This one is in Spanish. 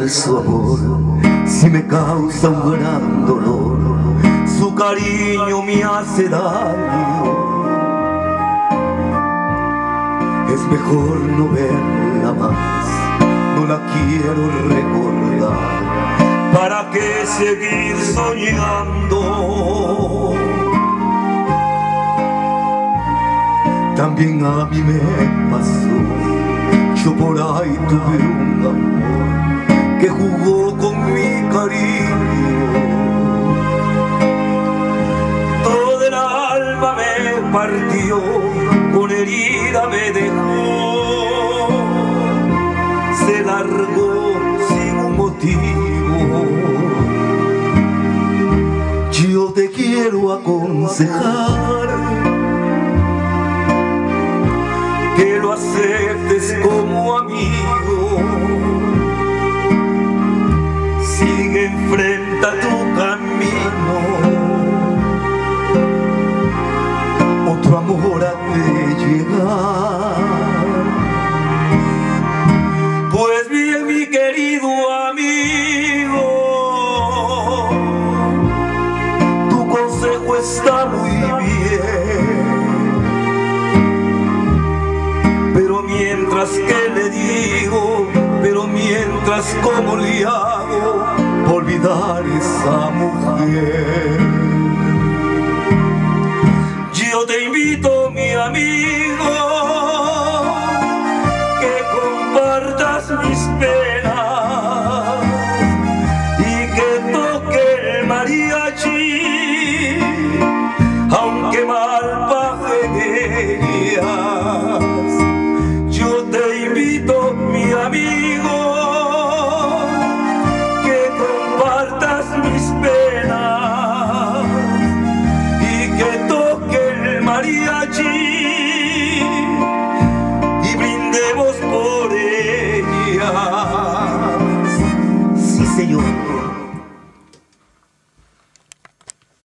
olvidar su amor si me causa un gran dolor? Su cariño me hace daño. Es mejor no verla más, no la quiero recordar. ¿Para qué seguir soñando? También a mí me pasó, yo por ahí tuve un amor que jugó con mi cariño. Todo el alma me partió, con herida me dejó, se largó sin un motivo. Yo te quiero aconsejar que lo aceptes como amigo. Sigue, enfrenta tu camino, otro amor ha de llegar. Pues bien, mi querido amigo, tu consejo está muy bien, pero mientras que le digo, pero mientras cómo le hago olvidar esa mujer.